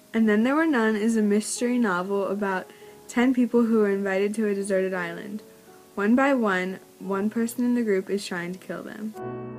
And Then There Were None is a mystery novel about 10 people who are invited to a deserted island. One by one person in the group is trying to kill them.